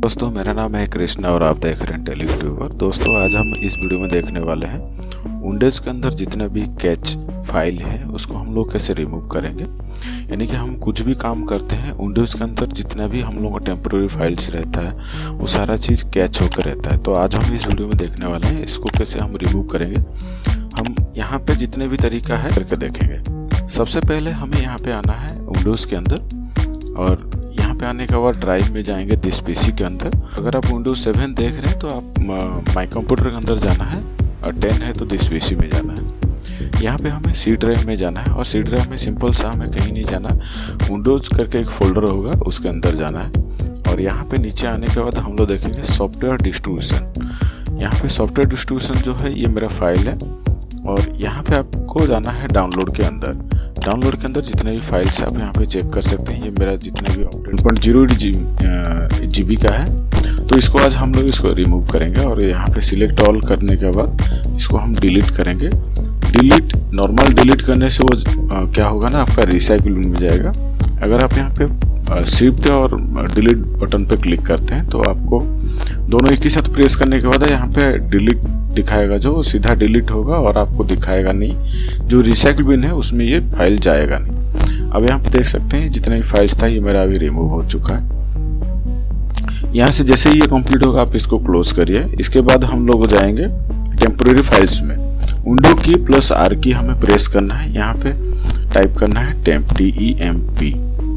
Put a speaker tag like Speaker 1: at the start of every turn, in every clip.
Speaker 1: दोस्तों, मेरा नाम है कृष्णा और आप देख रहे हैं टेलीट्यूबर। दोस्तों, आज हम इस वीडियो में देखने वाले हैं विंडोज के अंदर जितना भी कैच फाइल है उसको हम लोग कैसे रिमूव करेंगे। यानी कि हम कुछ भी काम करते हैं विंडोज के अंदर जितना भी हम लोगों का टेम्प्रेरी फाइल्स रहता है वो सारा चीज़ कैच होकर रहता है। तो आज हम इस वीडियो में देखने वाले हैं इसको कैसे हम रिमूव करेंगे। हम यहाँ पे जितने भी तरीका है करके देखेंगे। सबसे पहले हमें यहाँ पे आना है विंडोज के अंदर और यहाँ पे आने के बाद ड्राइव में जाएंगे दिस पीसी के अंदर। अगर आप विंडोज 7 देख रहे हैं तो आप माई कंप्यूटर के अंदर जाना है और 10 है तो दिस पीसी में जाना है। यहाँ पे हमें सी ड्राइव में जाना है और सी ड्राइव में सिंपल सा हमें कहीं नहीं जाना, विंडोज करके एक फोल्डर होगा उसके अंदर जाना है। और यहाँ पे नीचे आने के बाद हम लोग देखेंगे सॉफ्टवेयर डिस्ट्रीब्यूशन। यहाँ पे सॉफ्टवेयर डिस्ट्रीब्यूशन जो है ये मेरा फाइल है और यहाँ पे आपको जाना है डाउनलोड के अंदर। डाउनलोड के अंदर जितने भी फाइल्स आप यहाँ पे चेक कर सकते हैं। ये मेरा जितने भी 10.0 GB का है तो इसको आज हम लोग इसको रिमूव करेंगे और यहाँ पे सिलेक्ट ऑल करने के बाद इसको हम डिलीट करेंगे। डिलीट नॉर्मल डिलीट करने से वो क्या होगा ना, आपका रिसाइकिल बिन में जाएगा। अगर आप यहाँ पे शिफ्ट और डिलीट बटन पे क्लिक करते हैं तो आपको दोनों एक ही साथ प्रेस करने के बाद यहाँ पे डिलीट दिखाएगा, जो सीधा डिलीट होगा और आपको दिखाएगा नहीं। जो रिसाइकिल बिन है उसमें ये फाइल जाएगा नहीं। अब यहाँ पे देख सकते हैं जितना भी फाइल्स था ये मेरा अभी रिमूव हो चुका है। यहाँ से जैसे ही ये कंप्लीट होगा आप इसको क्लोज करिए। इसके बाद हम लोग जाएंगे टेम्पोरेरी फाइल्स में। Window key plus R key हमें प्रेस करना है। यहाँ पे टाइप करना है टेम्प TEMP।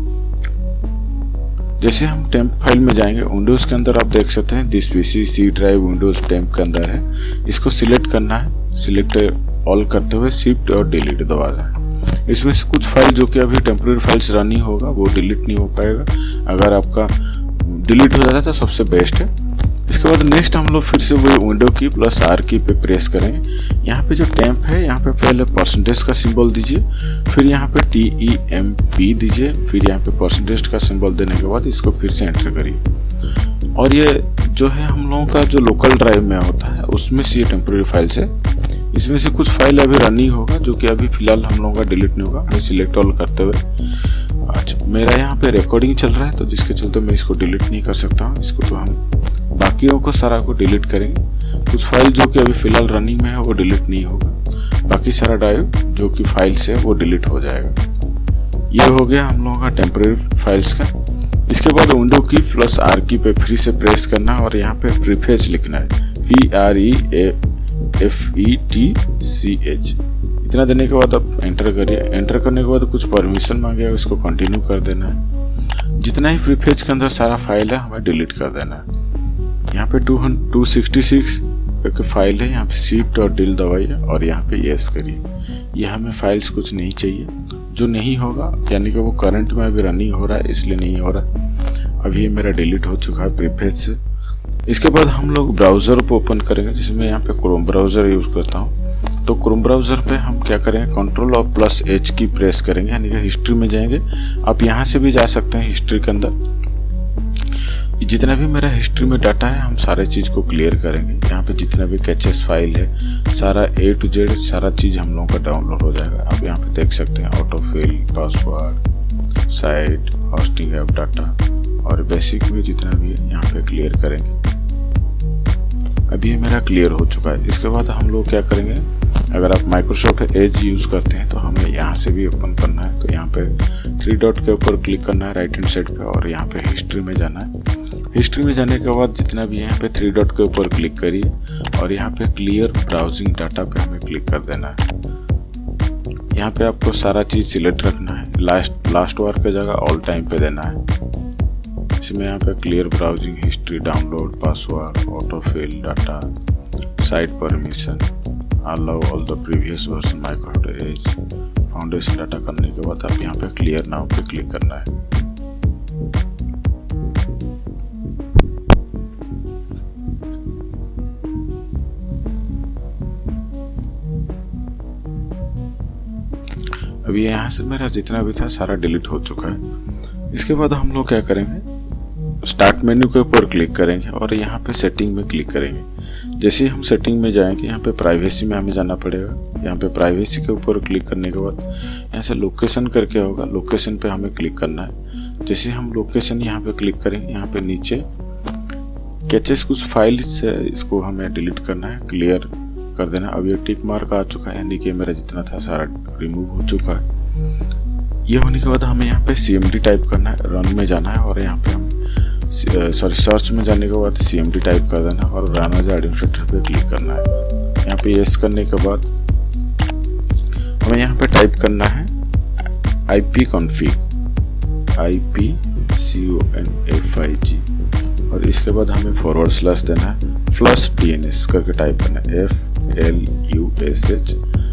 Speaker 1: जैसे हम टेम्प फाइल में जाएंगे विंडोज के अंदर आप देख सकते हैं this PC C drive Windows temp के अंदर है। इसको सिलेक्ट करना है। सिलेक्ट ऑल करते हुए शिफ्ट और डिलीट दबाना है। इसमें से कुछ फाइल जो कि अभी टेम्पोरेरी फाइल्स रनिंग होगा वो डिलीट नहीं हो पाएगा। अगर आपका डिलीट हो जाता है तो सबसे बेस्ट है। इसके बाद नेक्स्ट हम लोग फिर से वही विंडो की प्लस आर की पे प्रेस करेंगे। यहाँ पे जो टेम्प है यहाँ पे पहले परसेंटेज का सिंबल दीजिए, फिर यहाँ पे TEMP दीजिए, फिर यहाँ पे परसेंटेज का सिंबल देने के बाद इसको फिर से एंटर करिए। और ये जो है हम लोगों का जो लोकल ड्राइव में होता है उसमें से ये टेम्पोरेरी फाइल्स है। इसमें से कुछ फाइल अभी रनिंग होगा जो कि अभी फिलहाल हम लोगों का डिलीट नहीं होगा। मैं सिलेक्ट ऑल करते हुए अच्छा मेरा यहाँ पे रिकॉर्डिंग चल रहा है तो जिसके चलते मैं इसको डिलीट नहीं कर सकता हूँ। इसको तो हम बाकियों को सारा को डिलीट करेंगे। कुछ फाइल जो कि अभी फिलहाल रनिंग में है वो डिलीट नहीं होगा, बाकी सारा ड्राइव जो कि फाइल्स है वो डिलीट हो जाएगा। ये हो गया हम लोगों का टेम्परेरी फाइल्स का। इसके बाद विंडो की प्लस आर की पे फिर से प्रेस करना है और यहाँ पे प्रीफेच लिखना है PREFETCH। इतना देने के बाद आप एंटर करिए। एंटर करने के बाद कुछ परमिशन मांगेगा, इसको कंटिन्यू कर देना है। जितना ही प्रीफेच के अंदर सारा फाइल है हमें डिलीट कर देना है। यहाँ पे 266 करके फाइल है, यहाँ पे शिफ्ट और डिल दबाइए और यहाँ पे यस करिए। ये हमें फाइल्स कुछ नहीं चाहिए जो नहीं होगा, यानी कि वो करंट में अभी रनिंग हो रहा है इसलिए नहीं हो रहा। अभी ये मेरा डिलीट हो चुका है प्रीफेच से। इसके बाद हम लोग ब्राउजर को ओपन करेंगे, जिसमें यहाँ पे क्रोम ब्राउजर यूज करता हूँ। तो क्रोम ब्राउजर पे हम क्या करेंगे, कंट्रोल और प्लस H की प्रेस करेंगे, यानी कि हिस्ट्री में जाएंगे। आप यहाँ से भी जा सकते हैं हिस्ट्री के अंदर। जितना भी मेरा हिस्ट्री में डाटा है हम सारे चीज को क्लियर करेंगे। यहाँ पे जितना भी कैचेस फाइल है सारा A to Z सारा चीज हम लोगों का डाउनलोड हो जाएगा। आप यहाँ पे देख सकते हैं autofill, password, site, hosting app data और बेसिक में जितना भी है यहाँ पे क्लियर करेंगे। अभी ये मेरा क्लियर हो चुका है। इसके बाद हम लोग क्या करेंगे, अगर आप माइक्रोसॉफ्ट एज यूज करते हैं तो हमें यहाँ से भी ओपन करना है। तो यहाँ पे 3 डॉट के ऊपर क्लिक करना है राइट हैंड साइड पे और यहाँ पे हिस्ट्री में जाना है। हिस्ट्री में जाने के बाद जितना भी यहाँ पे 3 डॉट के ऊपर क्लिक करिए और यहाँ पे क्लियर ब्राउजिंग डाटा पे हमें क्लिक कर देना है। यहाँ पे आपको सारा चीज सिलेक्ट रखना है। लास्ट वार की जगह ऑल टाइम पे देना है। इसमें यहाँ पे clear browsing history, download, password, autofill data, site permission, allow all the previous version Microsoft Edge, foundation data करने के बाद आप यहाँ पे क्लियर नाउ पे क्लिक करना है। अभी यहाँ से मेरा जितना भी था सारा डिलीट हो चुका है। इसके बाद हम लोग क्या करेंगे, स्टार्ट मेन्यू के ऊपर क्लिक करेंगे और यहाँ पे सेटिंग में क्लिक करेंगे। जैसे ही हम सेटिंग में जाएंगे यहाँ पे प्राइवेसी में हमें जाना पड़ेगा। यहाँ पे प्राइवेसी के ऊपर क्लिक करने के बाद यहाँ से लोकेशन करके होगा, लोकेशन पे हमें क्लिक करना है। जैसे हम लोकेशन यहाँ पे क्लिक करेंगे, यहाँ पे नीचे कैचेस कुछ फाइल्स है, इसको हमें डिलीट करना है, क्लियर कर देना। अब ये टिक मार्क आ चुका है, यानी कि मेरा जितना था सारा रिमूव हो चुका है। ये होने के बाद हमें यहाँ पे CMD टाइप करना है, रन में जाना है और यहाँ पे हम सर्च में जाने के बाद CMD टाइप कर देना और रन एज एडमिनिस्ट्रेटर पे क्लिक करना है। यहाँ पे यस करने के बाद हमें यहाँ पे टाइप करना है ipconfig और इसके बाद हमें / देना है, /DNS करके टाइप करना है, FLUSH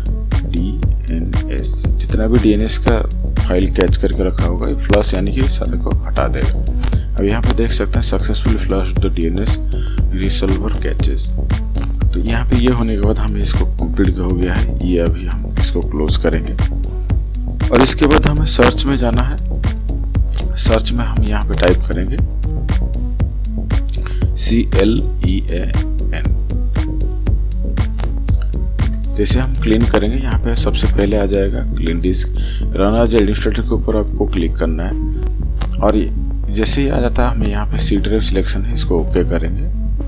Speaker 1: DNS। जितना भी DNS का फाइल कैच करके रखा होगा ये फ्लश यानी कि सारे को हटा देगा। अब यहाँ पे देख सकते हैं successfully flush the DNS resolver caches. तो यहाँ पे ये होने के बाद हमें इसको कंप्लीट हो गया है, ये अभी हम इसको क्लोज करेंगे और इसके बाद हमें सर्च में जाना है। सर्च में हम यहाँ पे टाइप करेंगे CLEAN। जैसे हम क्लीन करेंगे यहाँ पे सबसे पहले आ जाएगा clean disk, run as administrator के ऊपर आपको क्लिक करना है और जैसे ही आ जाता है हमें यहाँ पे C ड्राइव सिलेक्शन है, इसको ओके करेंगे।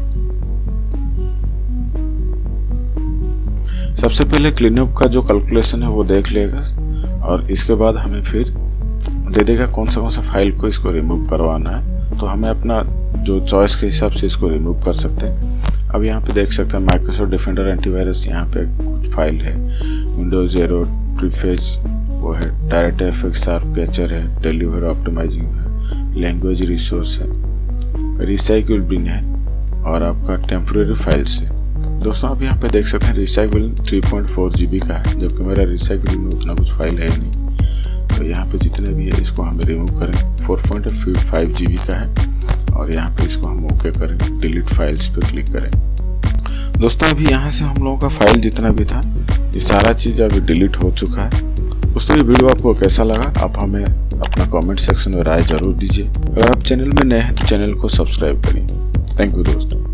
Speaker 1: सबसे पहले क्लीनअप का जो कैलकुलेशन है वो देख लेगा और इसके बाद हमें फिर दे देगा कौन सा फाइल को इसको रिमूव करवाना है। तो हमें अपना जो चॉइस के हिसाब से इसको रिमूव कर सकते हैं। अब यहाँ पे देख सकते हैं माइक्रोसॉफ्ट डिफेंडर एंटीवायरस, यहाँ पे कुछ फाइल है, विंडोज एरो, प्रीफेज वो है, डायरेक्ट एफएक्स कैचर है, डिलीवर ऑप्टिमाइजिंग है, लैंग्वेज रिसोर्स है, रिसाइकिल बिन है और आपका टेम्परेरी फाइल्स है। दोस्तों आप यहाँ पे देख सकते हैं रिसाइकिल 3.4 GB का है, जबकि मेरा रिसाइकिल में उतना कुछ फाइल है नहीं। तो यहाँ पे जितने भी है इसको हम रिमूव करें, 4.5 GB का है और यहाँ पे इसको हम ओके करें, डिलीट फाइल्स पे क्लिक करें। दोस्तों अभी यहाँ से हम लोगों का फाइल जितना भी था ये सारा चीज़ अभी डिलीट हो चुका है। दोस्तों ये वीडियो आपको कैसा लगा आप हमें अपना कमेंट सेक्शन में राय जरूर दीजिए। अगर आप चैनल में नए हैं तो चैनल को सब्सक्राइब करिए। थैंक यू दोस्तों।